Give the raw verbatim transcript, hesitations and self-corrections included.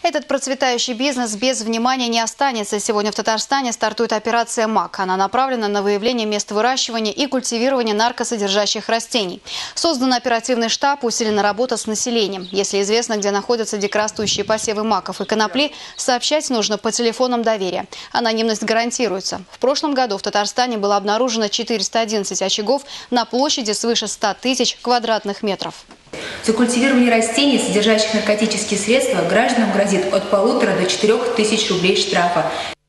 Этот процветающий бизнес без внимания не останется. Сегодня в Татарстане стартует операция МАК. Она направлена на выявление мест выращивания и культивирования наркосодержащих растений. Создан оперативный штаб, усилена работа с населением. Если известно, где находятся дикорастущие посевы маков и конопли, сообщать нужно по телефонам доверия. Анонимность гарантируется. В прошлом году в Татарстане было обнаружено четыреста одиннадцать очагов на площади свыше ста тысяч квадратных метров. За культивирование растений, содержащих наркотические средства, гражданам грозит от полутора до четырех тысяч рублей штрафа.